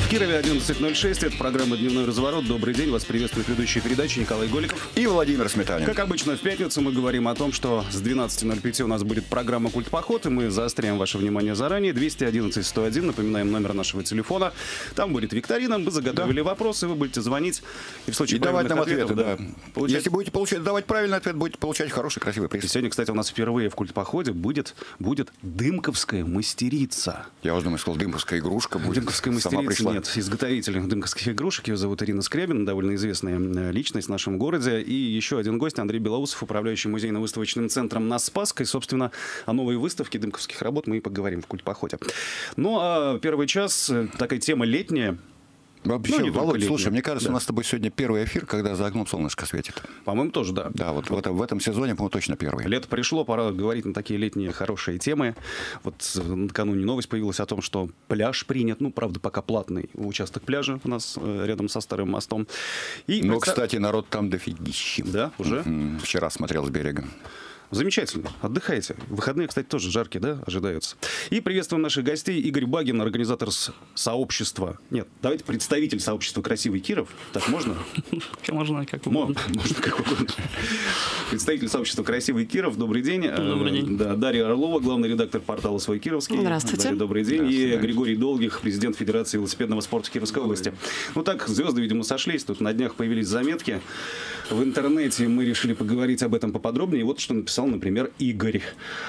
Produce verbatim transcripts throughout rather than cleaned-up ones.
Кирове одиннадцать ноль шесть. Это программа «Дневной разворот». Добрый день. Вас приветствует ведущий передачи Николай Голиков. И Владимир Сметанин. Как обычно, в пятницу мы говорим о том, что с двенадцати ноль пять у нас будет программа «Культпоход», и мы заостряем ваше внимание заранее. двести одиннадцать сто один. Напоминаем номер нашего телефона. Там будет викторина. Мы заготовили да. вопросы. Вы будете звонить. И в случае и давать нам ответов, ответы, да. да, получать... Если будете получать, давать правильный ответ, будете получать хороший, красивый приз. И сегодня, кстати, у нас впервые в «Культпоходе» будет, будет дымковская мастерица. Я уже думаю, сказал, дымковская игрушка будет. Дымковская мастерица, нет, изготовитель дымковских игрушек. Ее зовут Ирина Скрябина, довольно известная личность в нашем городе. И еще один гость, Андрей Белоусов, управляющий музейно-выставочным центром на Спасской. Собственно, о новой выставке дымковских работ мы и поговорим в «Культпоходе». Ну, а первый час, такая тема летняя. Вообще, ну, Володь, слушай, мне кажется, да. у нас с тобой сегодня первый эфир, когда за окном солнышко светит. По-моему, тоже, да. Да, вот в этом, в этом сезоне, по-моему, точно первый. Лето пришло, пора говорить на такие летние хорошие темы. Вот накануне новость появилась о том, что пляж принят, ну, правда, пока платный участок пляжа у нас э, рядом со Старым мостом. И Но, представ... кстати, народ там дофигища. Да, уже? Mm-hmm. Вчера смотрел с берега. Замечательно. Отдыхайте. Выходные, кстати, тоже жаркие, да, ожидаются. И приветствуем наших гостей. Игорь Багин, организатор сообщества. Нет, давайте представитель сообщества «Красивый Киров». Так можно? Можно как угодно. Можно как угодно. Представитель сообщества «Красивый Киров». Добрый день. Добрый день. Да, Дарья Орлова, главный редактор портала «Свой Кировский». Здравствуйте. Дарья, добрый день. И Григорий Долгих, президент Федерации велосипедного спорта Кировской области. Ну так, звезды, видимо, сошлись. Тут на днях появились заметки в интернете. Мы решили поговорить об этом поподробнее. И вот что написал, например, Игорь.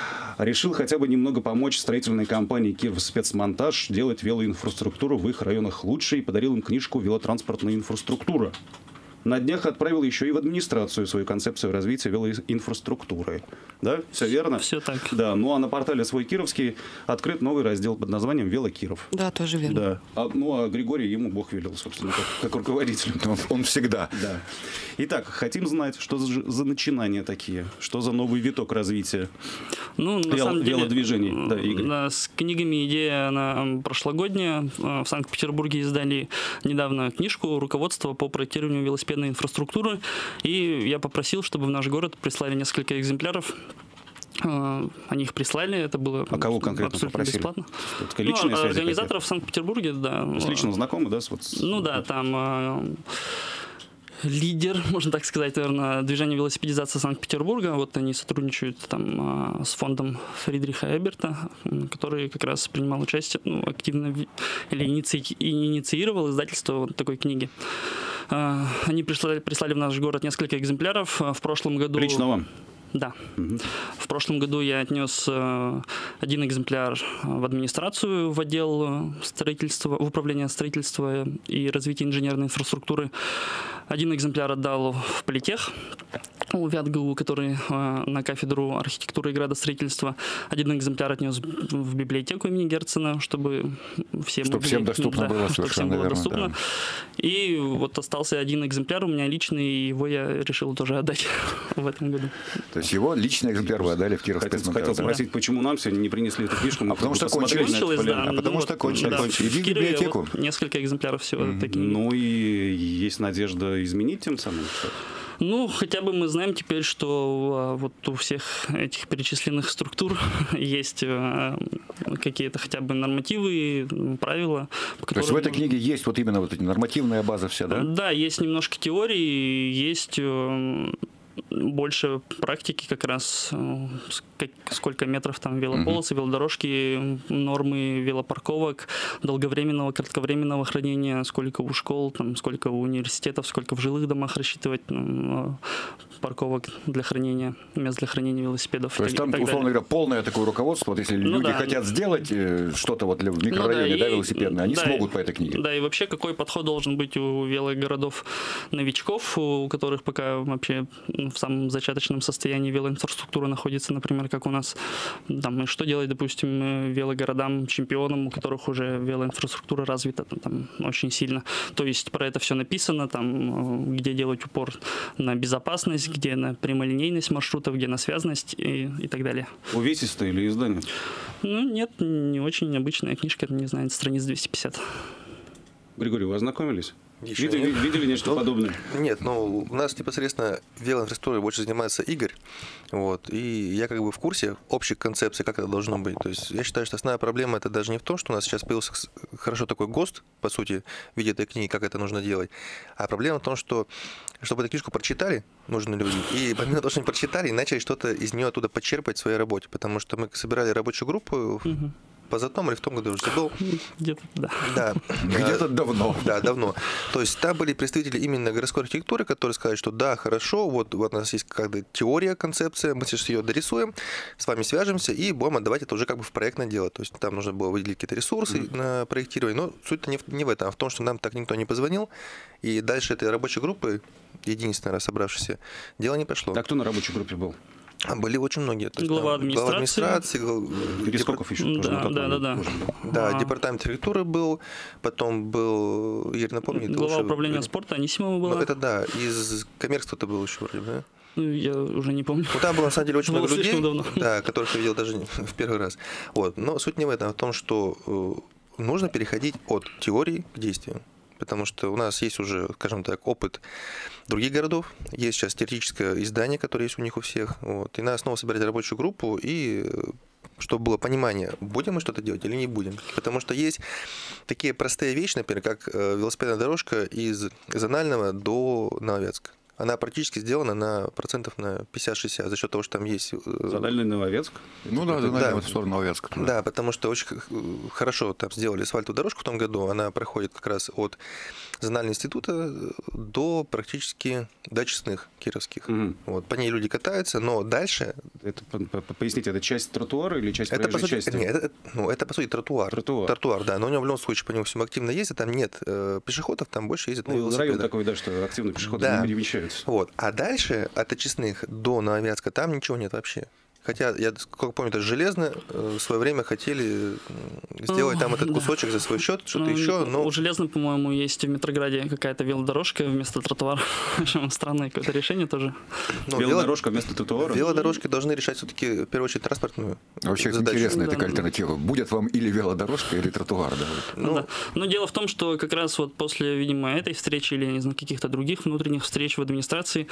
Решил хотя бы немного помочь строительной компании «Киров Спецмонтаж» делать велоинфраструктуру в их районах лучше и подарил им книжку «Велотранспортная инфраструктура». На днях отправил еще и в администрацию свою концепцию развития велоинфраструктуры. Да, все верно? Все так. Да, ну а на портале «Свой Кировский» открыт новый раздел под названием «Велокиров». Да, тоже верно. Да. А, ну а Григорий, ему Бог велел, собственно, как, как руководителю. Он, он всегда. Да. Итак, хотим знать, что за, за начинания такие, что за новый виток развития ну, на Вел, самом деле, велодвижений. Да, Игорь. Да, с книгами идея она прошлогодняя. В Санкт-Петербурге издали недавно книжку «Руководство по проектированию велосипедной инфраструктуры». И я попросил, чтобы в наш город прислали несколько экземпляров. Они их прислали, это было а кого конкретно абсолютно попросили? бесплатно. Это личные ну, связи организаторов в Санкт-Петербурге, да. То есть лично знакомы, да? С, вот, ну да, там... лидер, можно так сказать, наверное, движения велосипедизации Санкт-Петербурга. Вот они сотрудничают там с фондом Фридриха Эберта, который как раз принимал участие, ну, активно или иници... инициировал издательство вот такой книги. Они прислали, прислали в наш город несколько экземпляров. В прошлом году... Лично вам? Да. Угу. В прошлом году я отнес один экземпляр в администрацию, в отдел строительства, в управление строительства и развития инженерной инфраструктуры. Один экземпляр отдал в Политех, у ВятГУ, который на кафедру архитектуры и градостроительства. Один экземпляр отнес в библиотеку имени Герцена, чтобы всем, чтобы могли, всем доступно да, было. чтобы всем было верно, доступно. Да. И вот остался один экземпляр у меня личный, и его я решил тоже отдать в этом году. То есть его личный экземпляр вы отдали в Киров Спецмонтаж. Хотел спросить, да. почему нам сегодня не принесли эту книжку? А потому что кончилось, да. А потому ну, что кончилось. Да. Иди в библиотеку. Вот несколько экземпляров всего. Mm-hmm. Такие. Ну и есть надежда изменить тем самым что-то? Ну, хотя бы мы знаем теперь, что вот у всех этих перечисленных структур есть какие-то хотя бы нормативы, правила. То есть в этой книге есть вот именно вот эта нормативная база вся, да? Да, есть немножко теории, есть больше практики как раз, сколько метров там велополосы, велодорожки, нормы велопарковок, долговременного, кратковременного хранения, сколько у школ, там, сколько у университетов, сколько в жилых домах рассчитывать ну, парковок для хранения, мест для хранения велосипедов. То есть там, условно далее. говоря, полное такое руководство, вот если ну, люди да. хотят сделать что-то вот в микрорайоне, ну, да, да, велосипедное, они да, смогут и, по этой книге. Да, и вообще какой подход должен быть у велогородов новичков, у которых пока вообще в самом зачаточном состоянии велоинфраструктура находится, например, как у нас. Там, и что делать, допустим, велогородам, чемпионам, у которых уже велоинфраструктура развита там, там, очень сильно. То есть про это все написано, там, где делать упор на безопасность, где на прямолинейность маршрутов, где на связность и, и так далее. Увесистое или издание? Ну, нет, не очень обычная книжка, не знаю, страниц двести пятьдесят. Григорий, вы ознакомились? Еще видели, нет. видели нечто ну, подобное? Нет, ну у нас непосредственно велоинфраструктурой больше занимается Игорь. Вот, и я как бы в курсе общей концепции, как это должно быть. То есть я считаю, что основная проблема это даже не в том, что у нас сейчас появился хорошо такой ГОСТ, по сути, в виде этой книги, как это нужно делать. А проблема в том, что чтобы эту книжку прочитали, нужны люди, и помимо того, что они прочитали, начали что-то из нее оттуда почерпать в своей работе. Потому что мы собирали рабочую группу угу. позатом или в том году уже забыл. Где-то, да. Да. Где-то давно. Да, давно. То есть там были представители именно городской архитектуры, которые сказали, что да, хорошо, вот, вот у нас есть как-то теория, концепция, мы сейчас ее дорисуем, с вами свяжемся и будем отдавать это уже как бы в проектное дело. То есть там нужно было выделить какие-то ресурсы mm-hmm. на проектирование. Но суть не в, не в этом, а в том, что нам так никто не позвонил. И дальше этой рабочей группы, единственный раз собравшийся, дело не пошло. А кто на рабочей группе был? Были очень многие. То есть, глава там, администрации. Глава администрации гл... Перескоков еще тоже. Да, да, да, да. Да, а... департамент архитектуры был, потом был, Игорь, напомни. Глава лучше... управления спорта Анисимова была. Ну, это да, из коммерции кто-то был еще вроде, да? Я уже не помню. Ну, там было, на самом деле, очень много людей, давно. Да, которых я видел даже в первый раз. Вот. Но суть не в этом, а в том, что нужно переходить от теории к действию. Потому что у нас есть уже, скажем так, опыт других городов. Есть сейчас теоретическое издание, которое есть у них у всех. Вот. И на основу собирать рабочую группу, и чтобы было понимание, будем мы что-то делать или не будем. Потому что есть такие простые вещи, например, как велосипедная дорожка из Зонального до Нововятска. Она практически сделана на процентов на пятьдесят-шестьдесят за счет того, что там есть... Задальный Нововятск? Ну да, Задальный да, в сторону Нововятска. Да. да, потому что очень хорошо там сделали асфальтовую дорожку в том году. Она проходит как раз от Зонального института до практически до Честных кировских. Угу. Вот, по ней люди катаются, но дальше... Это, поясните, это часть тротуара или часть это, проезжей по сути, части? Нет, это, ну, это по сути тротуар. Тротуар. Тротуар, да. Но у него в любом случае по нему всем активно ездят, там нет э, пешеходов, там больше ездят на ну, велосипедах. Район такой, да, что активно пешеходы да. не перемещаются. Вот. А дальше от Очистных до Нововятска там ничего нет вообще. Хотя, я как помню, это железно в свое время хотели сделать там этот кусочек да. за свой счет, что-то ну, еще. Но... У Железно, по-моему, есть в Метрограде какая-то велодорожка вместо тротуара. Странное какое-то решение тоже. Ну, велодорожка вело... вместо тротуара? Велодорожки должны решать все-таки, в первую очередь, транспортную Вообще задачу. Интересная да, такая да. альтернатива. Будет вам или велодорожка, или тротуар. Да? Ну, да. Но дело в том, что как раз вот после, видимо, этой встречи или, не знаю, каких-то других внутренних встреч в администрации,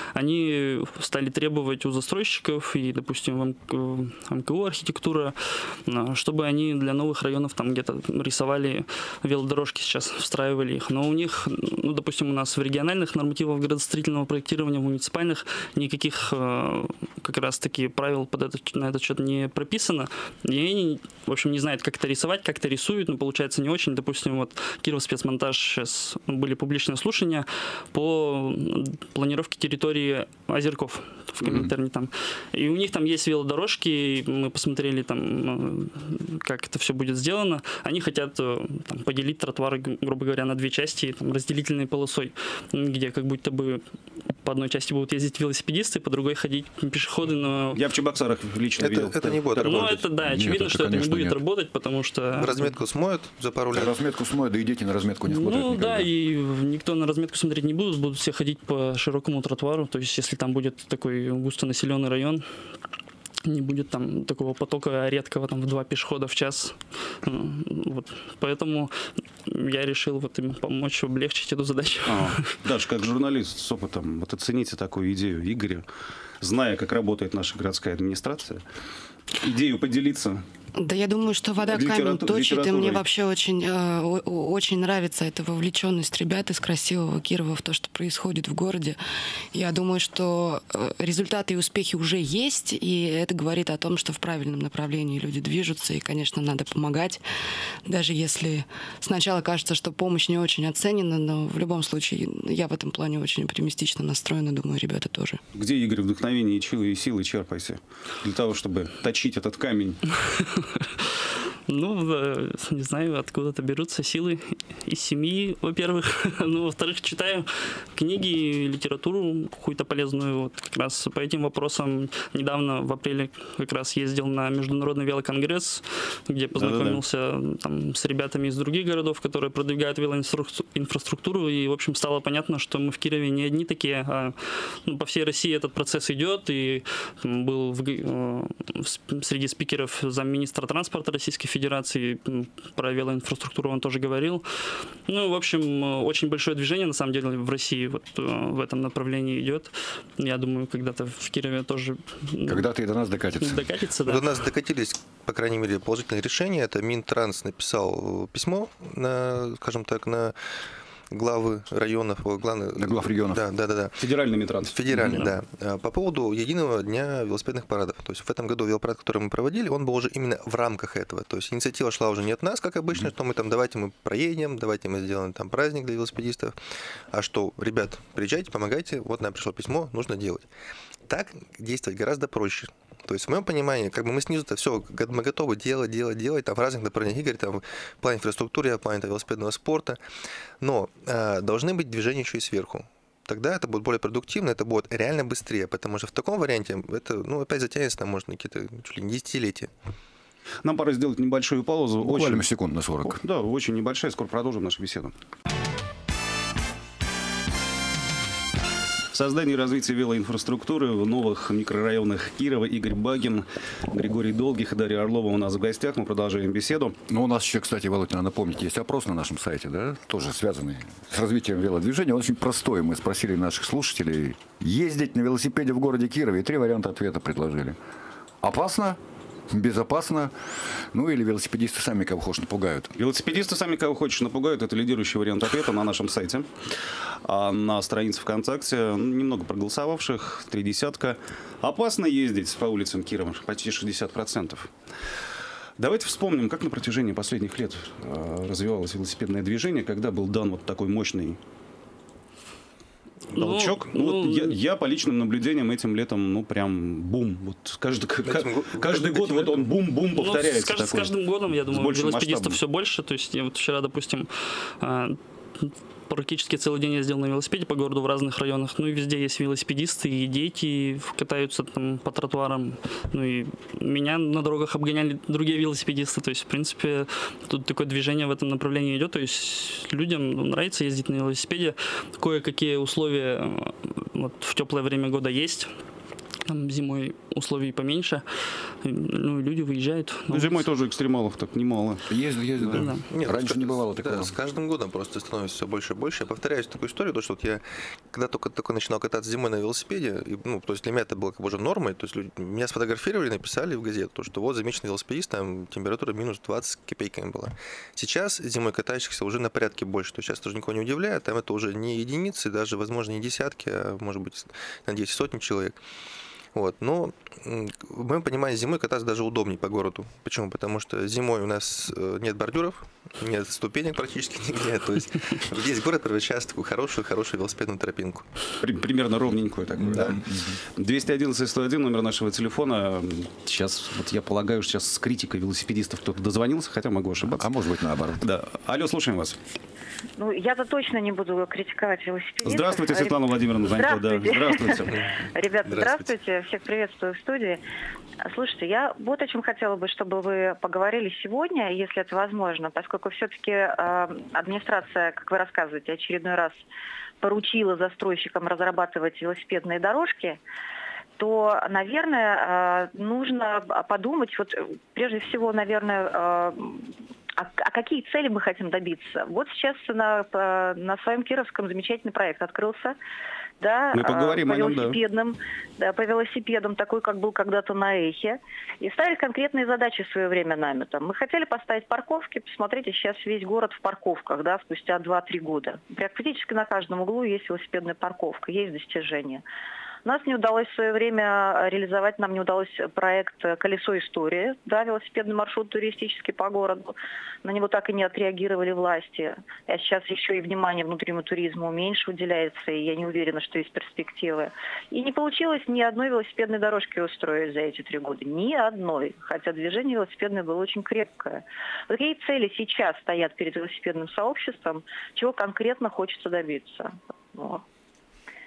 они стали требовать у застройщиков и, допустим, в МКУ архитектура, чтобы они для новых районов там где-то рисовали велодорожки сейчас, встраивали их. Но у них, ну, допустим, у нас в региональных нормативах градостроительного проектирования, в муниципальных никаких как раз-таки правил под этот, на этот счет не прописано. И они, в общем, не знают, как это рисовать, как это рисуют, но получается не очень. Допустим, вот Киров спецмонтаж, сейчас были публичные слушания по планировке территории озерков в Коминтерне mm-hmm. там. И у них там есть велодорожки, дорожки, мы посмотрели там, как это все будет сделано. Они хотят там, поделить тротуары, грубо говоря, на две части, там, разделительной полосой, где как будто бы по одной части будут ездить велосипедисты, по другой ходить пешеходы. Но... Я в Чебоксарах лично это, видел. Это не будет ну, работать. это да, очевидно, нет, это, что это не будет нет. работать, потому что... Разметку смоют за пару лет. Разметку смоют, да и дети на разметку не смотрят. Ну никогда. Да, и никто на разметку смотреть не будет, будут все ходить по широкому тротуару. То есть, если там будет такой густонаселенный район, не будет там такого потока редкого там в два пешехода в час. Вот. Поэтому я решил вот им помочь облегчить эту задачу. А, Даш, как журналист с опытом, вот оцените такую идею Игоря, зная, как работает наша городская администрация, идею поделиться. Да, я думаю, что вода камень точит, и мне вообще очень, э, очень нравится эта вовлеченность ребят из красивого Кирова в то, что происходит в городе. Я думаю, что результаты и успехи уже есть, и это говорит о том, что в правильном направлении люди движутся, и, конечно, надо помогать, даже если сначала кажется, что помощь не очень оценена, но в любом случае я в этом плане очень оптимистично настроена, думаю, ребята тоже. Где, Игорь, вдохновение и силы черпайте для того, чтобы точить этот камень? Ну, не знаю, откуда-то берутся силы из семьи, во-первых. Ну, во-вторых, читаю книги, литературу какую-то полезную. Вот как раз по этим вопросам недавно в апреле как раз ездил на Международный велоконгресс, где познакомился Да-да-да. там с ребятами из других городов, которые продвигают велоинфраструктуру. И, в общем, стало понятно, что мы в Кирове не одни такие, а ну, по всей России этот процесс идет. И был в, в, среди спикеров замминистра транспорта Российской Федерации федерации, про велоинфраструктуру он тоже говорил. Ну, в общем, очень большое движение, на самом деле, в России вот в этом направлении идет. Я думаю, когда-то в Кирове тоже... Когда-то и до нас докатится. Докатится, да. До нас докатились, по крайней мере, положительные решения. Это Минтранс написал письмо, на, скажем так, на главы районов, главных, на глав регионов. Да, да, да, да. Федеральный Минтранс. Федеральный, mm-hmm. да. По поводу единого дня велосипедных парадов. То есть в этом году велопарад, который мы проводили, он был уже именно в рамках этого. То есть инициатива шла уже не от нас, как обычно, mm-hmm. что мы там давайте мы проедем, давайте мы сделаем там праздник для велосипедистов, а что, ребят, приезжайте, помогайте, вот нам пришло письмо, нужно делать. Так действовать гораздо проще. То есть, в моем понимании, как бы мы снизу-то все, мы готовы делать, делать, делать, там в разных направлениях Игорь, там в плане инфраструктуры, в плане там, велосипедного спорта, но э, должны быть движения еще и сверху. Тогда это будет более продуктивно, это будет реально быстрее, потому что в таком варианте это, ну, опять затянется, там, может, на какие-то чуть ли не десятилетия. Нам пора сделать небольшую паузу. Буквально очень... секунд на сорок. Да, очень небольшая, скоро продолжим нашу беседу. Создание и развитие велоинфраструктуры в новых микрорайонах Кирова. Игорь Багин, Григорий Долгих и Дарья Орлова у нас в гостях. Мы продолжаем беседу. Ну, у нас еще, кстати, Володя, надо напомнить, есть опрос на нашем сайте, да, тоже связанный с развитием велодвижения. Он очень простой. Мы спросили наших слушателей, ездить на велосипеде в городе Кирове, и три варианта ответа предложили. Опасно? Безопасно, ну или велосипедисты сами кого хочешь напугают. Велосипедисты сами кого хочешь напугают. Это лидирующий вариант ответа на нашем сайте. А на странице ВКонтакте немного проголосовавших, три десятка. Опасно ездить по улицам Кирова, почти шестьдесят процентов. Давайте вспомним, как на протяжении последних лет развивалось велосипедное движение, когда был дан вот такой мощный толчок. Ну, ну, вот я, я по личным наблюдениям этим летом, ну, прям бум. Вот каждый, этим, каждый год вот он бум-бум повторяется. Ну, с, с каждым годом, я думаю, велосипедистов масштабом. все больше. То есть, я вот вчера, допустим, практически целый день ездил на велосипеде по городу в разных районах. Ну и везде есть велосипедисты, и дети катаются там по тротуарам. Ну и меня на дорогах обгоняли другие велосипедисты. То есть, в принципе, тут такое движение в этом направлении идет. То есть людям нравится ездить на велосипеде. Кое-какие условия вот, в теплое время года есть. Там зимой условий поменьше, ну и люди выезжают. Ну, зимой тоже экстремалов так немало. Ездят, ездят, да. да. Нет, раньше не бывало такого. Да, с каждым годом просто становится все больше и больше. Я повторяюсь такую историю, то, что вот я когда только, только начинал кататься зимой на велосипеде, и, ну, то есть для меня это было как бы уже нормой, то есть люди, меня сфотографировали, написали в газету, то, что вот замечательный велосипедист, там температура минус двадцать копейками была. Сейчас зимой катающихся уже на порядке больше, то есть сейчас тоже никого не удивляет, там это уже не единицы, даже, возможно, не десятки, а может быть, надеюсь, сотни человек. Вот. Но в моем понимании зимой кататься даже удобнее по городу. Почему? Потому что зимой у нас нет бордюров, нет ступенек практически нигде. То есть весь город превращается в такую хорошую-хорошую велосипедную тропинку. Примерно ровненькую такую, да. да? двести одиннадцать сто один, номер нашего телефона. Сейчас, вот я полагаю, что сейчас с критикой велосипедистов кто-то дозвонился, хотя могу ошибаться. А может быть наоборот. Да. Алло, слушаем вас. Ну, я-то точно не буду критиковать велосипедистов. Здравствуйте, Светлана Владимировна Занько. Да. Здравствуйте. Ребята, здравствуйте. Всех приветствую в студии. Слушайте, я вот о чем хотела бы, чтобы вы поговорили сегодня, если это возможно, поскольку все-таки э, администрация, как вы рассказываете, очередной раз поручила застройщикам разрабатывать велосипедные дорожки, то, наверное, э, нужно подумать, вот прежде всего, наверное, э, А, а какие цели мы хотим добиться? Вот сейчас на, на своем Кировском замечательный проект открылся. Да, мы поговорим по о нем, велосипедным, да. да, по велосипедам, такой, как был когда-то на Эхе. И ставили конкретные задачи в свое время нами. Там, мы хотели поставить парковки, посмотрите, сейчас весь город в парковках, да, спустя два-три года. Практически на каждом углу есть велосипедная парковка, есть достижения. Нас не удалось в свое время реализовать, нам не удалось проект «Колесо истории», да, велосипедный маршрут туристический по городу. На него так и не отреагировали власти. А сейчас еще и внимание внутреннему туризму меньше уделяется, и я не уверена, что есть перспективы. И не получилось ни одной велосипедной дорожки устроить за эти три года. Ни одной. Хотя движение велосипедное было очень крепкое. Вот какие цели сейчас стоят перед велосипедным сообществом, чего конкретно хочется добиться? Вот.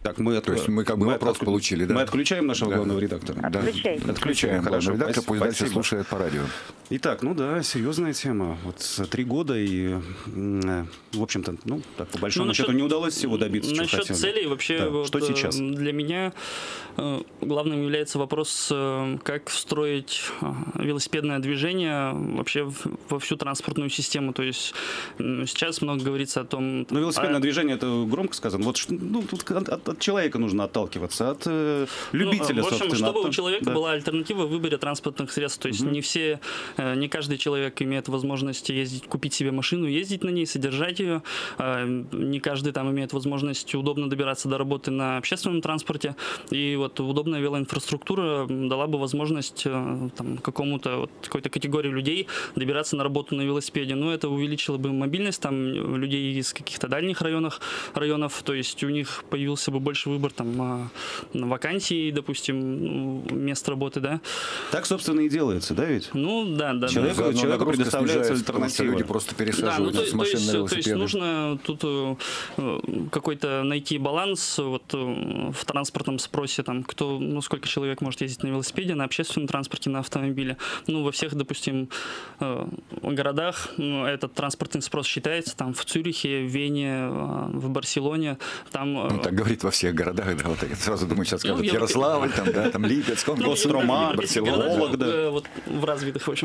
Так, мы, от... То есть мы как бы мы вопрос от... получили, да? Мы отключаем нашего да. главного редактора? Отключаем. Да. Отключаем Хорошо, главного редактора, пусть спасибо. дальше слушает по радио. Итак, ну да, серьезная тема. Вот три года и, в общем-то, ну, так, по большому ну, счету, насчет, не удалось всего добиться, насчет чего хотели. целей вообще, Да. вот, Что сейчас? Для меня главным является вопрос, как встроить велосипедное движение вообще во всю транспортную систему. То есть сейчас много говорится о том... Ну, велосипедное а... движение, это громко сказано. Вот, ну, тут от, от, от человека нужно отталкиваться, от э, любителя, ну, в общем, собственно. чтобы от... у человека да. была альтернатива в выборе транспортных средств. То есть угу. не все, не каждый человек имеет возможность ездить, купить себе машину, ездить на ней, содержать ее. Не каждый там имеет возможность удобно добираться до работы на общественном транспорте. И вот удобная велоинфраструктура дала бы возможность там, какому-то вот, какой-то категории людей добираться на работу на велосипеде. Но это увеличило бы мобильность там, людей из каких-то дальних районов, районов. То есть у них появился бы больше выбор там, вакансий, допустим, мест работы. Да? Так, собственно, и делается, да, ведь? Ну, да, да. Человеку, да. человеку предоставляется альтернатива. Люди просто пересаживаются да, ну, то, с машин то есть, на велосипеды. То есть нужно тут какой-то найти баланс вот, в транспортном спросе, там, кто, ну, сколько человек может ездить на велосипеде, на общественном транспорте, на автомобиле. Ну, во всех, допустим, городах этот транспортный спрос считается, там, в Цюрихе, в Вене, в Барселоне. Там, ну, так говорит во всех городах, да, вот так. Сразу думаю, сейчас скажут, ну, Ярославль, там, да, там, Липецк, Кострома, Барселона, Вологда. Вот в развитых, в общем.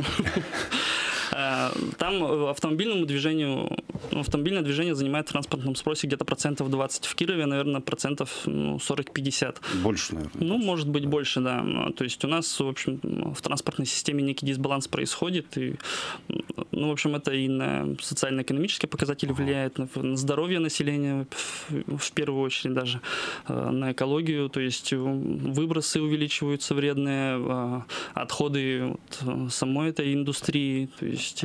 Там автомобильному движению, автомобильное движение занимает в транспортном спросе где-то процентов двадцать. В Кирове, наверное, процентов ну, сорок-пятьдесят. Больше, наверное. Ну, может быть, больше, да. То есть у нас, в общем, в транспортной системе некий дисбаланс происходит. И, ну, в общем, это и на социально-экономические показатели влияет, на здоровье населения, в первую очередь даже, на экологию. То есть выбросы увеличиваются вредные, отходы вот, самой этой индустрии, то есть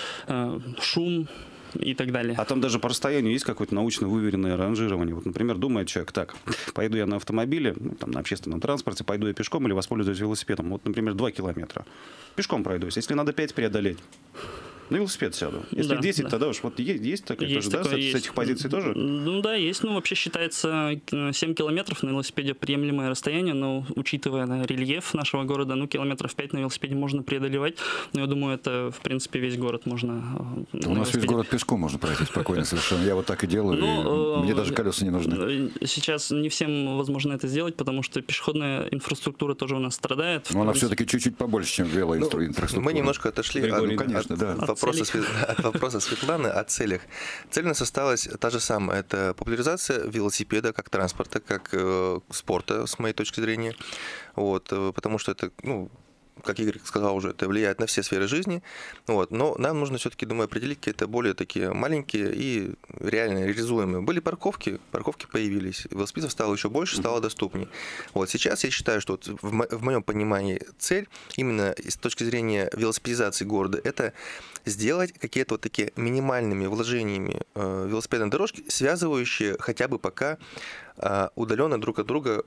э, шум и так далее. А там даже по расстоянию есть какое-то научно выверенное ранжирование. Вот, например, думает человек, так, пойду я на автомобиле, ну, там, на общественном транспорте, пойду я пешком или воспользуюсь велосипедом. Вот, например, два километра. Пешком пройдусь. Если надо пять преодолеть, на велосипед сяду. Если да, десять, да. тогда уж вот есть, есть такая есть тоже, такое, да, с, есть. с этих позиций тоже? Ну да, есть. Ну, вообще считается семь километров на велосипеде приемлемое расстояние, но учитывая да, рельеф нашего города, ну, километров пять на велосипеде можно преодолевать. Но я думаю, это, в принципе, весь город можно... У нас весь город пешком можно пройти спокойно совершенно. Я вот так и делаю, ну, и мне даже колеса не нужны. Сейчас не всем возможно это сделать, потому что пешеходная инфраструктура тоже у нас страдает. Но она все-таки чуть-чуть побольше, чем велоинфраструктура. Ну, мы немножко отошли от, ну, конечно, от, да. от вопроса, от вопроса Светланы о целях. Цель у нас осталась та же самая. Это популяризация велосипеда как транспорта, как э, спорта, с моей точки зрения. Вот, потому что это, ну, как Игорь сказал уже, это влияет на все сферы жизни. Вот. Но нам нужно все-таки, думаю, определить какие-то более такие маленькие и реально реализуемые. Были парковки, парковки появились, велосипедов стало еще больше, стало доступнее. Вот. Сейчас я считаю, что вот в, мо- в моем понимании цель именно с точки зрения велосипедизации города, это сделать какие-то вот такие минимальными вложениями э, велосипедные дорожки, связывающие хотя бы пока э, удаленно друг от друга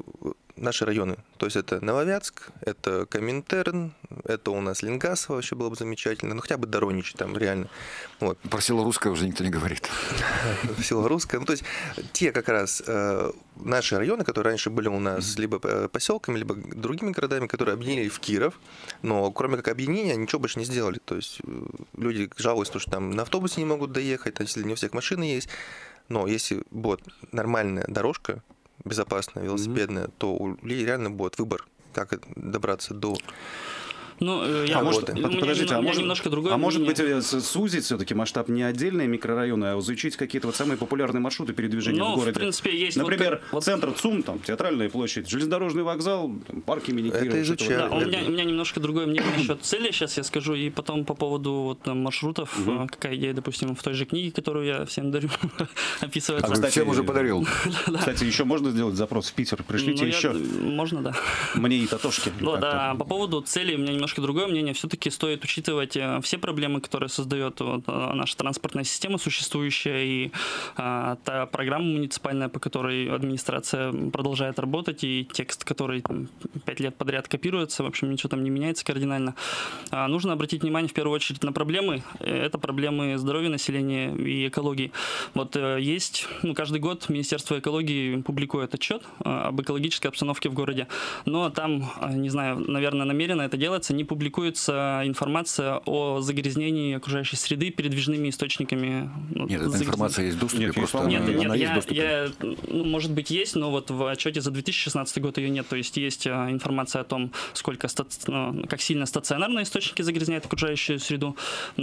наши районы. То есть это Нововятск, это Коминтерн, это у нас Ленгасово, вообще было бы замечательно. Ну, хотя бы Дороничи там, реально. Вот. Про село Русское уже никто не говорит. Село Русское. Ну, то есть те как раз э, наши районы, которые раньше были у нас либо поселками, либо другими городами, которые объединили в Киров, но кроме как объединения ничего больше не сделали. То есть люди жалуются, что там на автобусе не могут доехать, если не у всех машины есть. Но если будет нормальная дорожка, безопасная, велосипедная, mm-hmm. то у людей реально будет выбор, как добраться до... Ну, я, а может, может, у меня, подождите, у меня а может, немножко другое а может быть мнение. сузить все-таки масштаб не отдельные микрорайоны, а изучить какие-то вот самые популярные маршруты передвижения ну, в городе? в принципе, есть... Например, вот, центр ЦУМ, там, театральная площадь, железнодорожный вокзал, там, парки имени Кирова. Это изучаю. Да, у, меня, у меня немножко другое мнение насчет цели, сейчас я скажу, и потом по поводу вот, там, маршрутов, угу. какая идея, допустим, в той же книге, которую я всем дарю, описывается. А кстати, всем уже подарил. Кстати, еще можно сделать запрос в Питер, пришлите ну, еще. Я, можно, да. Мне и татошки. Ну, да, по поводу цели у меня немножко немножко другое мнение. Все-таки стоит учитывать все проблемы, которые создает вот наша транспортная система существующая, и а, та программа муниципальная, по которой администрация продолжает работать, и текст, который там, пять лет подряд копируется, в общем, ничего там не меняется кардинально. А, нужно обратить внимание в первую очередь на проблемы. Это проблемы здоровья населения и экологии. Вот есть, ну, каждый год Министерство экологии публикует отчет об экологической обстановке в городе, но там, не знаю, наверное, намеренно это делается, не публикуется информация о загрязнении окружающей среды передвижными источниками. Нет, эта информация есть в доступе, нет, просто нет, она, нет, она я, есть в доступе. Я, ну, может быть, есть, но вот в отчете за две тысячи шестнадцатый год ее нет, то есть есть информация о том, сколько, ну, как сильно стационарные источники загрязняют окружающую среду,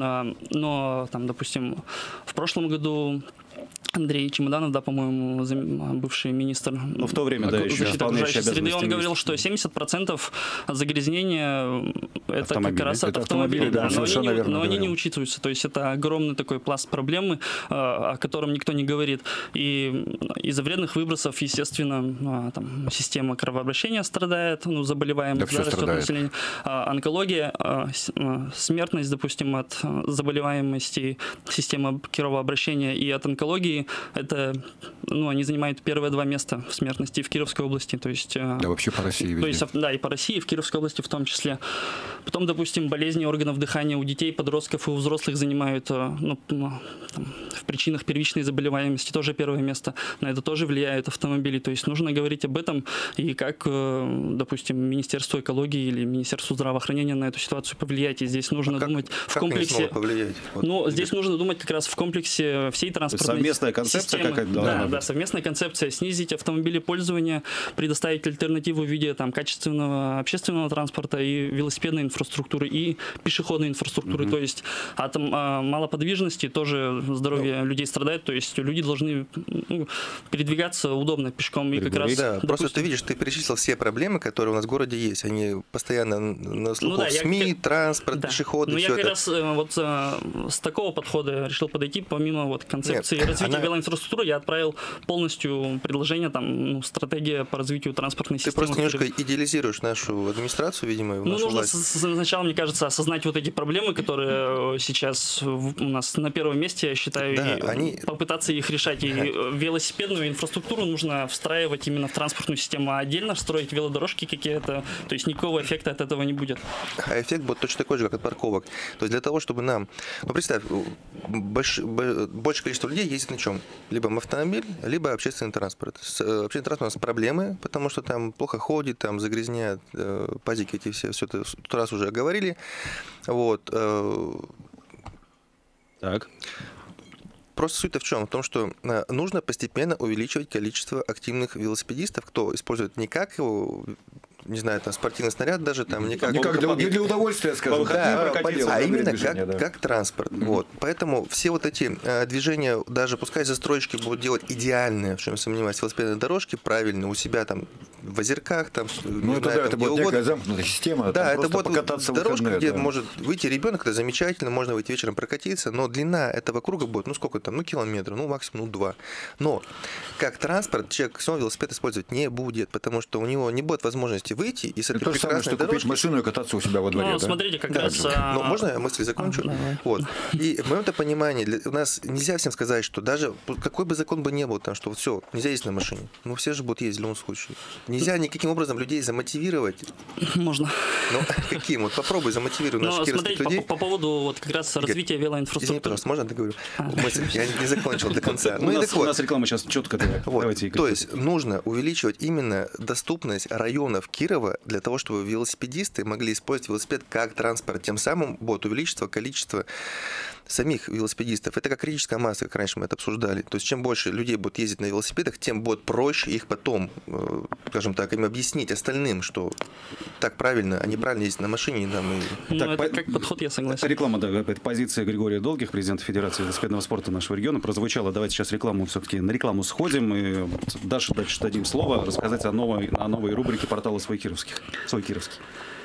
но, там, допустим, в прошлом году Андрей Чемоданов, да, по-моему, бывший министр ну, в то время, да, еще защиты окружающей среды, он говорил, что семьдесят процентов загрязнения это как раз от автомобилей, да, но, они, не, но они не учитываются. То есть это огромный такой пласт проблемы, о котором никто не говорит. И из-за вредных выбросов, естественно, там, система кровообращения страдает, ну, заболеваемость, да, растет население, онкология, смертность, допустим, от заболеваемости системы кровообращения и от онкологии, это, ну, они занимают первые два места в смертности в Кировской области, то есть... Да, вообще по России везде. То есть, да, и по России, и в Кировской области в том числе. Потом, допустим, болезни органов дыхания у детей, подростков и у взрослых занимают, ну, там, в причинах первичной заболеваемости тоже первое место. На это тоже влияют автомобили. То есть нужно говорить об этом, и как, допустим, Министерство экологии или Министерство здравоохранения на эту ситуацию повлиять. И здесь нужно а как, думать как в комплексе... повлиять? Вот. Ну, здесь нужно думать как раз в комплексе всей транспортной совместная концепция системы. какая-то Да, да, да, совместная концепция. Снизить автомобилепользование, предоставить альтернативу в виде там, качественного общественного транспорта и велосипедной инфраструктуры, и пешеходной инфраструктуры. Mm-hmm. То есть от а, малоподвижности тоже здоровье no. людей страдает. То есть люди должны, ну, передвигаться удобно пешком. И как раз, да, допустим, просто ты видишь, ты перечислил все проблемы, которые у нас в городе есть. Они постоянно на слуху. Ну, да, СМИ, я, транспорт, да. пешеходы. Ну, я как это. раз вот с такого подхода решил подойти, помимо вот концепции Нет, развития она... велоинфраструктуры, я отправил полностью предложение, там, ну, стратегия по развитию транспортной ты системы. Ты просто немножко идеализируешь нашу администрацию, видимо, ну, нашу нужно власть. сначала, мне кажется, осознать вот эти проблемы, которые сейчас у нас на первом месте, я считаю, да, и они... попытаться их решать. И велосипедную инфраструктуру нужно встраивать именно в транспортную систему, а отдельно строить велодорожки какие-то, то есть никакого эффекта от этого не будет. А эффект будет точно такой же, как от парковок. То есть для того, чтобы нам... Ну, представь, больш... большее количество людей ездит на чем? Либо автомобиль, либо общественный транспорт. С общественным транспортом у нас проблемы, потому что там плохо ходит, там загрязняют, э, пазики эти все, все это в тот раз уже оговорили. Вот. Э, так. Просто суть-то в чем? В том, что нужно постепенно увеличивать количество активных велосипедистов, кто использует не как его, не знаю, там, спортивный снаряд даже, там, не как... Не как для, для удовольствия, скажем, да, да, а именно движения, как, да. как транспорт. Mm-hmm. Вот. Поэтому все вот эти э, движения, даже пускай застройщики будут делать идеальные, в чем я сомневаюсь, велосипедные дорожки, правильные, у себя там в озерках, там, ну, не это, знаю, да, там, это будет угодно. Некая замкнутая система, да, это будет покататься дорожка, выходные, где да. может выйти ребенок, это замечательно, можно выйти вечером прокатиться, но длина этого круга будет, ну, сколько там, ну, километра, ну, максимум, ну, два. Но как транспорт человек все равно велосипед использовать не будет, потому что у него не будет возможности выйти и с этой прекрасной самое, что дорожки... купить машину и кататься у себя во дворе. Ну, да? смотрите, как да, раз... А... Ну, можно я мысли закончу? А, вот. И в моем-то понимании, для... у нас нельзя всем сказать, что даже какой бы закон бы ни был, там, что вот все, нельзя ездить на машине. Ну, все же будут ездить в любом случае. Нельзя никаким образом людей замотивировать. Можно. Ну, каким? Вот попробуй замотивируй наших кировских людей. По, по поводу вот как раз Игорь, развития велоинфраструктуры. Извини, пожалуйста, можно я договорю? А. Мысль, я не закончил до конца. Ну, у, нас, у нас реклама сейчас четко. Вот. Давайте, то есть нужно увеличивать именно доступность районов Кирова для того, чтобы велосипедисты могли использовать велосипед как транспорт. Тем самым будет увеличиться количество самих велосипедистов. Это как критическая масса, как раньше мы это обсуждали. То есть чем больше людей будут ездить на велосипедах, тем будет проще их потом, скажем так, им объяснить остальным, что так правильно, а неправильно ездить на машине. Там, и... ну, так, это по... как подход, я согласен. Реклама, да, это позиция Григория Долгих, президента Федерации велосипедного спорта нашего региона, прозвучала. Давайте сейчас рекламу все-таки на рекламу сходим и Даше дальше дадим слово рассказать о новой, о новой рубрике портала «Свой Кировский». «Свой Кировский».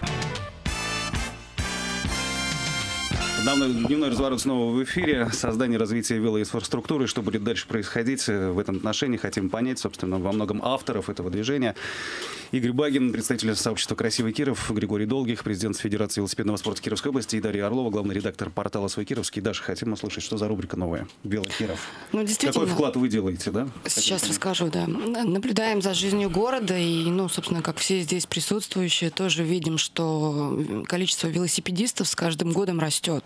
Дневной разворот снова в эфире. Создание, развитие велоинфраструктуры. Что будет дальше происходить в этом отношении, хотим понять, собственно, во многом авторов этого движения. Игорь Багин, представитель сообщества «Красивый Киров», Григорий Долгих, президент Федерации велосипедного спорта Кировской области, и Дарья Орлова, главный редактор портала «Свой Кировский». Даша, хотим услышать, что за рубрика новая «Вело Киров». Ну, действительно. Какой вклад вы делаете, да? Сейчас расскажу, да. Наблюдаем за жизнью города, и, ну, собственно, как все здесь присутствующие, тоже видим, что количество велосипедистов с каждым годом растет.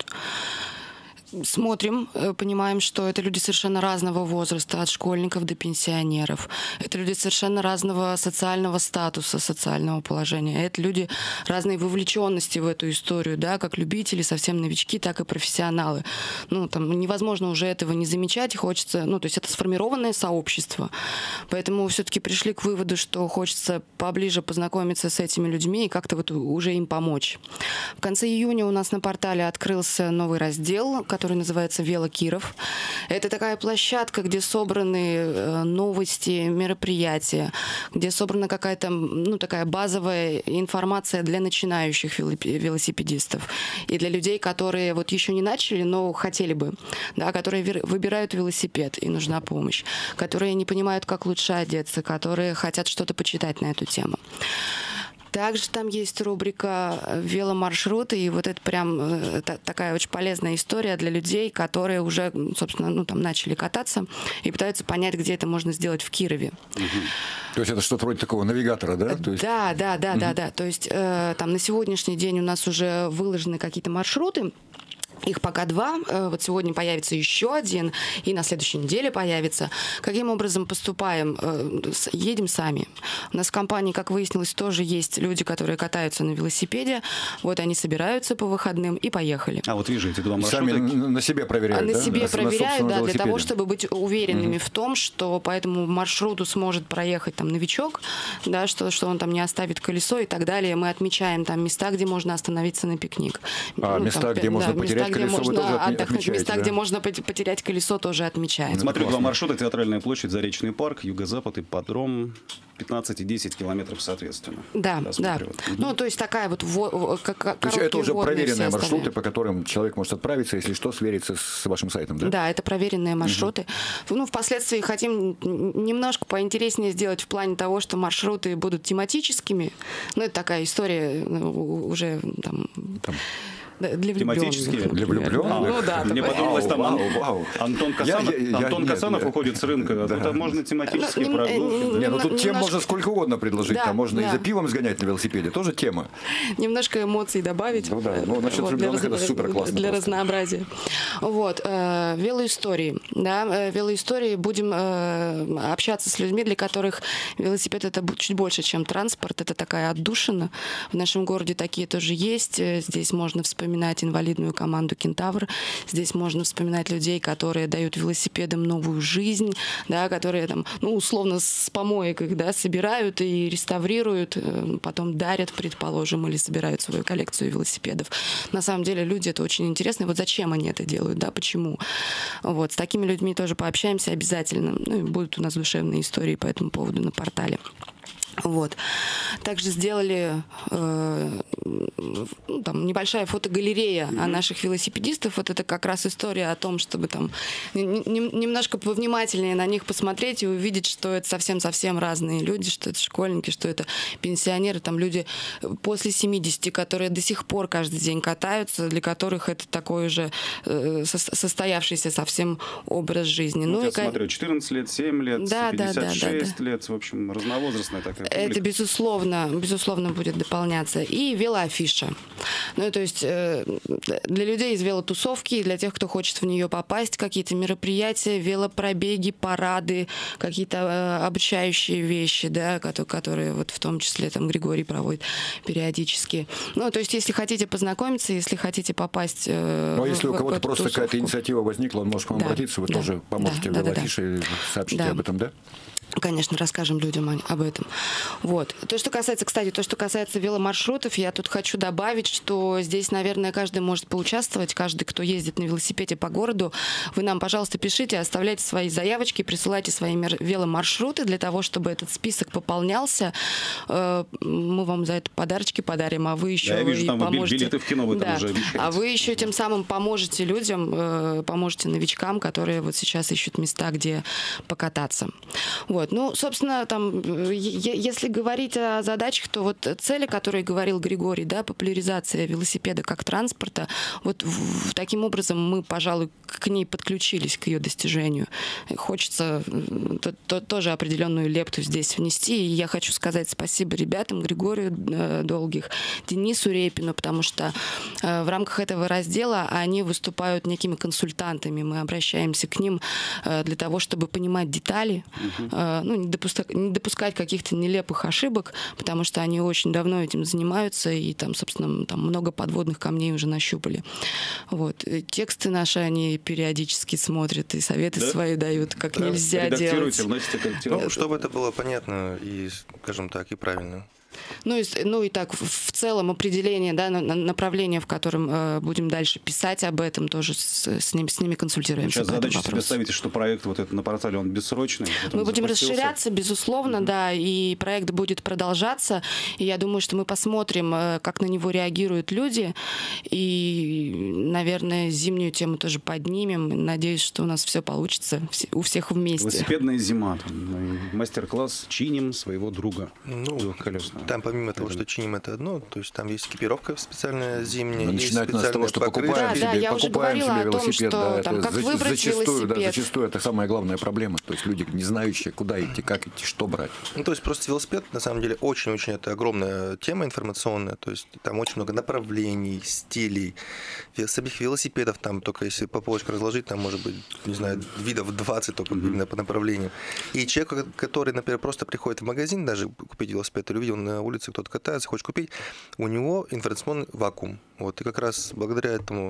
Смотрим, понимаем, что это люди совершенно разного возраста, от школьников до пенсионеров. Это люди совершенно разного социального статуса, социального положения. Это люди разной вовлеченности в эту историю, да, как любители, совсем новички, так и профессионалы. Ну, там невозможно уже этого не замечать, хочется, ну, то есть это сформированное сообщество. Поэтому все-таки пришли к выводу, что хочется поближе познакомиться с этими людьми и как-то вот уже им помочь. В конце июня у нас на портале открылся новый раздел, который называется «Вело Киров». Это такая площадка, где собраны новости, мероприятия, где собрана какая-то, ну, такая базовая информация для начинающих велосипедистов и для людей, которые вот еще не начали, но хотели бы, да, которые выбирают велосипед и нужна помощь, которые не понимают, как лучше одеться, которые хотят что-то почитать на эту тему. Также там есть рубрика «Веломаршруты», и вот это прям э, такая очень полезная история для людей, которые уже, собственно, ну, там начали кататься и пытаются понять, где это можно сделать в Кирове. Угу. То есть это что-то вроде такого навигатора, да? То есть... Да, да, да, угу. да, да. То есть э, там на сегодняшний день у нас уже выложены какие-то маршруты. Их пока два. Вот сегодня появится еще один, и на следующей неделе появится. Каким образом поступаем? Едем сами. У нас в компании, как выяснилось, тоже есть люди, которые катаются на велосипеде. Вот они собираются по выходным и поехали. А вот вижу эти два маршрута. Сами на себе проверяют, а на да? себе на, проверяют, на да, для того, велосипеде. чтобы быть уверенными угу. в том, что по этому маршруту сможет проехать там новичок, да, что, что он там не оставит колесо и так далее. Мы отмечаем там места, где можно остановиться на пикник. А ну, места, там, где можно да, потерять места, колесо, где вы можно тоже отдохнуть, места, да? где можно потерять колесо, тоже отмечаем. Смотрю, классно. два маршрута: Театральная площадь, Заречный парк, Юго-Запад, Ипподром. пятнадцать и десять километров соответственно. Да, да. Вот. Ну, то есть такая вот во, как, То есть это уже проверенные маршруты, остальные. по которым человек может отправиться, если что, свериться с вашим сайтом, да? Да, это проверенные маршруты. Угу. Ну, впоследствии хотим немножко поинтереснее сделать в плане того, что маршруты будут тематическими. Ну, это такая история уже там... там. Для Тематические? Для влюбленных? Ну да. Мне такой. подумалось, там Вау, вау. Антон Касанов, Я- я- я- Антон нет, Касанов я- уходит с рынка. Да. Тут можно тематические Ну, прогулки. Не, ну тут тем Немножко- можно сколько угодно предложить. Да, Там можно да. и за пивом сгонять на велосипеде. Тоже тема. Немножко эмоций добавить. Ну да, ну, насчет для, влюбленных раз- это супер классно для просто. разнообразия. Вот. Э, велоистории. Да, э, велоистории. Будем э, общаться с людьми, для которых велосипед — это бу- чуть больше, чем транспорт. Это такая отдушина. В нашем городе такие тоже есть. Э, Здесь можно вспоминать инвалидную команду «Кентавр». Здесь можно вспоминать людей, которые дают велосипедам новую жизнь, да, которые там, ну, условно, с помоек их, да, собирают и реставрируют, э, потом дарят, предположим, или собирают свою коллекцию велосипедов. На самом деле люди это очень интересно. И вот зачем они это делают, да, почему? Вот, с такими людьми тоже пообщаемся обязательно. Ну, и будут у нас душевные истории по этому поводу на портале. Вот. Также сделали э, ну, там, небольшая фотогалерея mm-hmm. о наших велосипедистов. Вот это как раз история о том, чтобы там н- н- немножко повнимательнее на них посмотреть и увидеть, что это совсем-совсем разные люди, что это школьники, что это пенсионеры, там люди после семидесяти, которые до сих пор каждый день катаются, для которых это такой уже э, со- состоявшийся совсем образ жизни. Ну, ну, я и, смотрю, четырнадцать лет, семь лет, да, пятьдесят шесть да, да, да, лет, в общем, разновозрастная такая публика. Это, безусловно, безусловно, будет дополняться. И велоафиша. Ну, то есть э, для людей из велотусовки, для тех, кто хочет в нее попасть, какие-то мероприятия, велопробеги, парады, какие-то э, обучающие вещи, да, которые, которые вот в том числе там Григорий проводит периодически. Ну, то есть если хотите познакомиться, если хотите попасть э, Ну, а в, если у в кого-то эту просто тусовку. какая-то инициатива возникла, он может к вам Да, обратиться, вы да, тоже поможете да, в да, да, велоафише и сообщите Да. об этом, да? Конечно, расскажем людям о- об этом. Вот. То, что касается, кстати, то, что касается веломаршрутов, я тут хочу добавить, что здесь, наверное, каждый может поучаствовать, каждый, кто ездит на велосипеде по городу. Вы нам, пожалуйста, пишите, оставляйте свои заявочки, присылайте свои мер- веломаршруты для того, чтобы этот список пополнялся. Э, Мы вам за это подарочки подарим, а вы еще Да, я вижу, и там вы поможете. билеты в кино вы там Да. уже обещаете. А вы еще тем самым поможете людям, э, поможете новичкам, которые вот сейчас ищут места, где покататься. Вот. Вот. Ну, собственно, там, если говорить о задачах, то вот цели, о которой говорил Григорий, да, популяризация велосипеда как транспорта, вот в, таким образом мы, пожалуй, к ней подключились, к ее достижению. Хочется то, то, тоже определенную лепту здесь внести. И я хочу сказать спасибо ребятам, Григорию э, Долгих, Денису Репину, потому что э, в рамках этого раздела они выступают некими консультантами. Мы обращаемся к ним э, для того, чтобы понимать детали, угу. э, ну, не, допускать, не допускать каких-то нелепых ошибок, потому что они очень давно этим занимаются, и там, собственно, там много подводных камней уже нащупали. Вот. Тексты наши они периодически смотрят и советы да? свои дают, как да. нельзя делать. Ну, чтобы это было понятно и, скажем так, и правильно. Ну и, ну и так, в целом определение, да, направление, в котором э, будем дальше писать об этом, тоже с, с, ними, с ними консультируемся. Сейчас задачу себе ставите, что проект вот этот на портале, он бессрочный? Мы будем расширяться, безусловно, mm-hmm. да, и проект будет продолжаться. И я думаю, что мы посмотрим, как на него реагируют люди. И, наверное, зимнюю тему тоже поднимем. Надеюсь, что у нас все получится у всех вместе. Велосипедная зима. Мастер-класс «Чиним своего друга». Ну, двухколесного. Там помимо того, что чиним, это одно, то есть там есть экипировка специальная зимняя. Начинать с того, что покупаем да, себе, да, я покупаем себе велосипед. Том, что, да, там, это как за, выбрать зачастую, велосипед. Да, зачастую это самая главная проблема. То есть люди, не знающие, куда идти, как идти, что брать. Ну, то есть просто велосипед, на самом деле, очень-очень это огромная тема информационная. То есть там очень много направлений, стилей, самих велосипедов. Там только если по полочкам разложить, там может быть, не знаю, видов двадцать только mm-hmm. именно по направлениям. И человек, который, например, просто приходит в магазин, даже купить велосипед, или увидел на улице, кто-то катается, хочет купить, у него информационный вакуум. Вот. И как раз благодаря этому,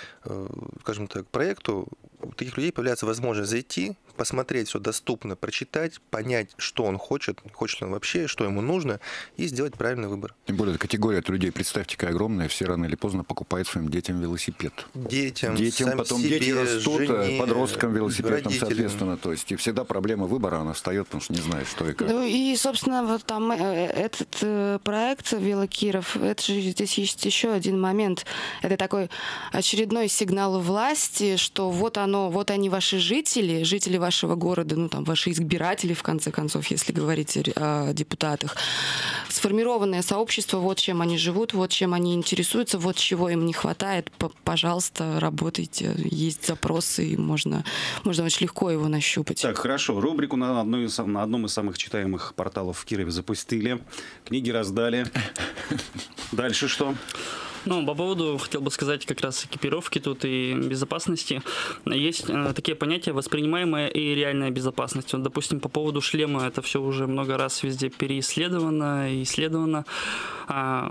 скажем так, проекту у таких людей появляется возможность зайти, посмотреть все доступно, прочитать, понять, что он хочет, хочет ли он вообще, что ему нужно, и сделать правильный выбор. Тем более, категория от людей, представьте, какая огромная, все рано или поздно покупают своим детям велосипед. Детям, детям сам потом себе, дети растут, жене, подросткам велосипедом, родителям. соответственно. То есть и всегда проблема выбора, она встает, потому что не знает, что и как. Ну и, собственно, вот там этот проект «Велокиров», это же здесь есть еще один момент. Это такой очередной сигнал власти, что вот оно, вот они ваши жители, жители вашего города, ну там ваши избиратели, в конце концов, если говорить о депутатах. Сформированное сообщество, вот чем они живут, вот чем они интересуются, вот чего им не хватает. Пожалуйста, работайте. Есть запросы, и можно, можно очень легко его нащупать. Так, хорошо. Рубрику на, одной, на одном из самых читаемых порталов в Кирове запустили. Книги раздали. Дальше что? Ну, по поводу, хотел бы сказать, как раз экипировки тут и безопасности. Есть э, такие понятия: воспринимаемая и реальная безопасность. Вот, допустим, по поводу шлема, это все уже много раз везде переисследовано и исследовано. А,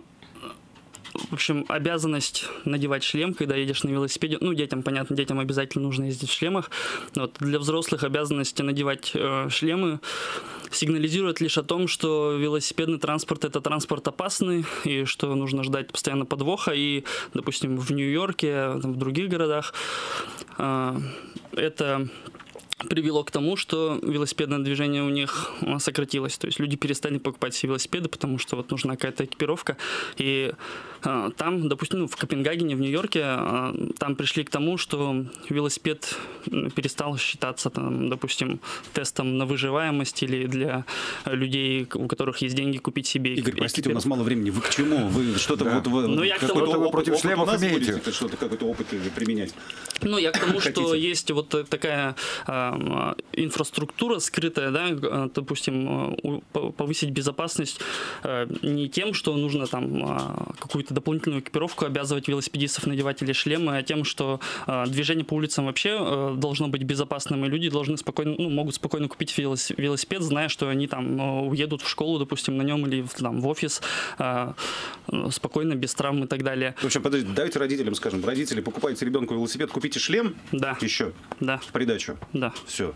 в общем, обязанность надевать шлем, когда едешь на велосипеде. Ну, детям, понятно, детям обязательно нужно ездить в шлемах. Вот, для взрослых обязанность надевать э, шлемы сигнализирует лишь о том, что велосипедный транспорт – это транспорт опасный, и что нужно ждать постоянно подвоха. И, допустим, в Нью-Йорке, в других городах э, это привело к тому, что велосипедное движение у них сократилось. То есть люди перестали покупать себе велосипеды, потому что вот нужна какая-то экипировка. И э, там, допустим, ну, в Копенгагене, в Нью-Йорке, э, там пришли к тому, что велосипед перестал считаться, там, допустим, тестом на выживаемость или для людей, у которых есть деньги, купить себе Игорь, экипировку. Простите, у нас мало времени. Вы к чему? Вы что-то да. вот... Вы, ну, я какой-то опыт, опыт, против шлемов опыт имеете? Что-то, какой-то опыт применять? Ну, я к тому, что есть вот такая инфраструктура скрытая, да, допустим, повысить безопасность не тем, что нужно там какую-то дополнительную экипировку обязывать велосипедистов надевать или шлемы, а тем, что движение по улицам вообще должно быть безопасным, и люди должны спокойно, ну, могут спокойно купить велосипед, зная, что они там уедут в школу, допустим, на нем или там, в офис спокойно, без травм и так далее. В общем, подождите, давайте родителям скажем. Родители, покупайте ребенку велосипед, купите шлем. Да. Еще. Да. В придачу. Да. Все.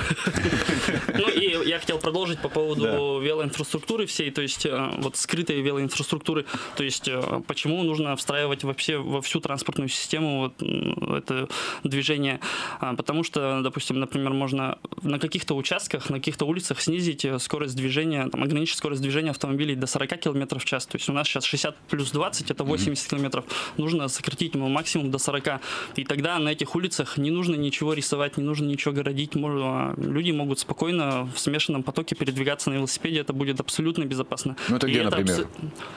Ну и я хотел продолжить по поводу да. велоинфраструктуры всей, то есть вот скрытой велоинфраструктуры, то есть почему нужно встраивать вообще во всю транспортную систему вот это движение, потому что, допустим, например, можно на каких-то участках, на каких-то улицах снизить скорость движения, там, ограничить скорость движения автомобилей до сорок километров в час, то есть у нас сейчас шестьдесят плюс двадцать, это восемьдесят mm-hmm. километров, нужно сократить максимум до сорока, и тогда на этих улицах не нужно ничего рисовать, не нужно ничего городить, можно люди могут спокойно в смешанном потоке передвигаться на велосипеде, это будет абсолютно безопасно. Ну это где, это например? Абс...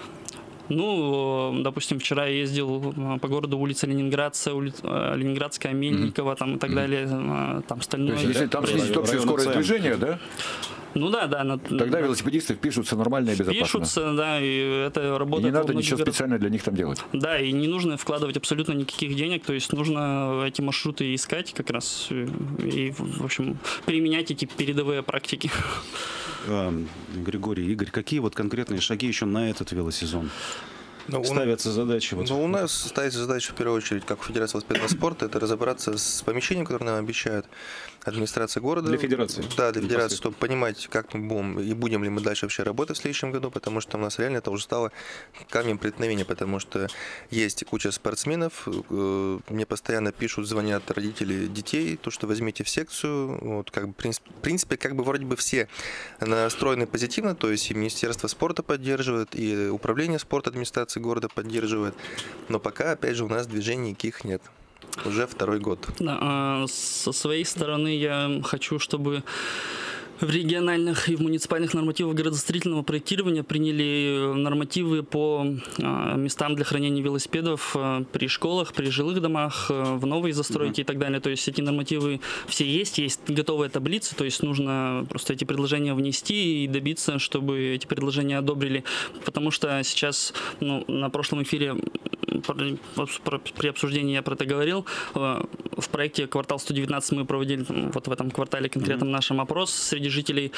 Ну, допустим, вчера я ездил по городу, улица Ленинградская, улица, Ленинградская, Мельникова, mm-hmm. там и так далее, там Стальной. То есть, если там снизить общую скорость движения, да? Ну да, да. На... Тогда велосипедисты впишутся нормально и безопасно. Впишутся, да, и это работает. И не надо ничего город... специально для них там делать. Да, и не нужно вкладывать абсолютно никаких денег, то есть нужно эти маршруты искать как раз и, в общем, применять эти передовые практики. Григорий, Игорь, какие вот конкретные шаги еще на этот велосезон? Ну, ставятся задачи? Вот. Ну, у нас ставится задача, в первую очередь, как у Федерации велосипедного спорта, это разобраться с помещением, которое нам обещают администрация города. Для Федерации? Да, для Федерации, чтобы понимать, как мы будем и будем ли мы дальше вообще работать в следующем году, потому что у нас реально это уже стало камнем преткновения, потому что есть куча спортсменов, мне постоянно пишут, звонят родители детей, то, что возьмите в секцию. Вот, как бы, в принципе, как бы вроде бы все настроены позитивно, то есть и Министерство спорта поддерживает, и Управление спорта администрации города поддерживает, но пока, опять же, у нас движений никаких нет. Уже второй год. Да, а со своей стороны я хочу, чтобы в региональных и в муниципальных нормативах градостроительного проектирования приняли нормативы по местам для хранения велосипедов при школах, при жилых домах, в новой застройке mm-hmm. и так далее. То есть эти нормативы все есть, есть готовая таблица, то есть нужно просто эти предложения внести и добиться, чтобы эти предложения одобрили. Потому что сейчас, ну, на прошлом эфире при обсуждении я про это говорил, в проекте «Квартал сто девятнадцать» мы проводили вот в этом квартале конкретном mm-hmm. нашем опрос среди жителей,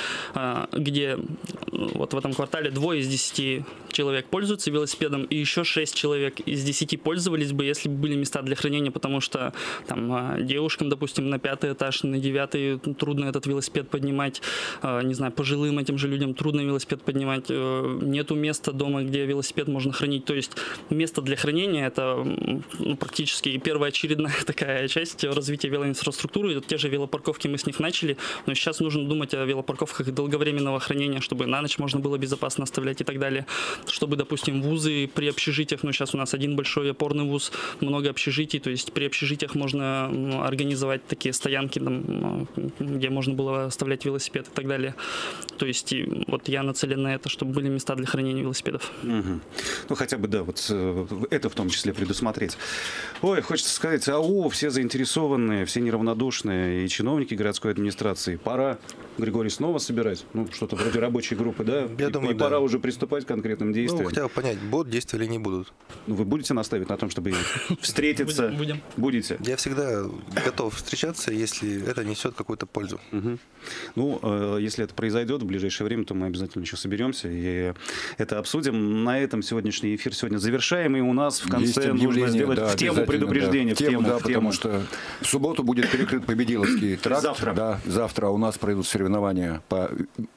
где вот в этом квартале двое из десяти человек пользуются велосипедом, и еще шесть человек из десяти пользовались бы, если бы были места для хранения, потому что там девушкам, допустим, на пятый этаж, на девятый трудно этот велосипед поднимать, не знаю, пожилым этим же людям трудно велосипед поднимать, нету места дома, где велосипед можно хранить, то есть место для хранения это ну, практически первоочередная такая часть развития велоинфраструктуры, те же велопарковки мы с них начали, но сейчас нужно думать о велопарковках долговременного хранения, чтобы на ночь можно было безопасно оставлять и так далее. Чтобы, допустим, вузы при общежитиях, ну сейчас у нас один большой опорный вуз, много общежитий, то есть при общежитиях можно ну, организовать такие стоянки, там, где можно было оставлять велосипед и так далее. То есть и вот я нацелен на это, чтобы были места для хранения велосипедов. Угу. Ну хотя бы, да, вот это в том числе предусмотреть. Ой, хочется сказать, ау, все заинтересованные, все неравнодушные, и чиновники городской администрации. Пора, Григорий, снова собирать, ну, что-то вроде рабочей группы, да? Я и, думаю, и да. пора уже приступать к конкретным действиям. Ну, хотя бы понять, будут действия или не будут. Ну, вы будете настаивать на том, чтобы встретиться? Будем. Будете? Я всегда готов встречаться, если это несет какую-то пользу. Угу. Ну, э, если это произойдет в ближайшее время, то мы обязательно еще соберемся и это обсудим. На этом сегодняшний эфир сегодня завершаем, и у нас в конце нужно сделать да, в тему предупреждения. Да. В тему, в тему, да, в потому тему. что в субботу будет перекрыт Победиловский тракт. Завтра. Да, завтра у нас пройдут соревнования по...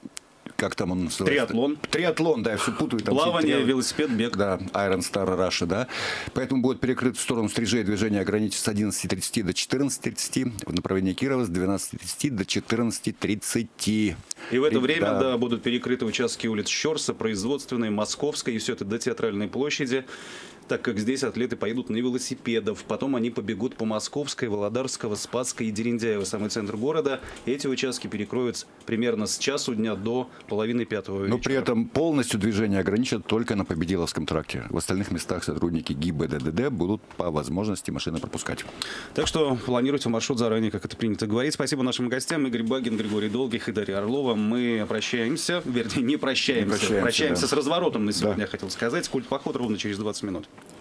Как там он называется? Триатлон. Триатлон, да, я все путаю. Там плавание, три... велосипед, бег. Да, Iron Star Russia, да. Поэтому будет перекрыт в сторону Стрижей движение ограничится с одиннадцати тридцати до четырнадцати тридцати, в направлении Кирова с двенадцати тридцати до четырнадцати тридцати. И в это и, время, да. да, будут перекрыты участки улиц Щорса, Производственной, Московской, и все это до Театральной площади, так как здесь атлеты поедут на велосипедах. Потом они побегут по Московской, Володарского, Спасской и Дерендяева, самый центр города. Эти участки перекроются примерно с часу дня до половины пятого вечера. Но при этом полностью движение ограничат только на Победиловском тракте. В остальных местах сотрудники ГИБДД будут по возможности машины пропускать. Так что планируйте маршрут заранее, как это принято говорить. Спасибо нашим гостям. Игорь Багин, Григорий Долгих и Дарья Орлова. Мы прощаемся, вернее, не прощаемся. Не прощаемся, прощаемся да. с разворотом на сегодня, да. я хотел сказать. Культ поход ровно через двадцать минут.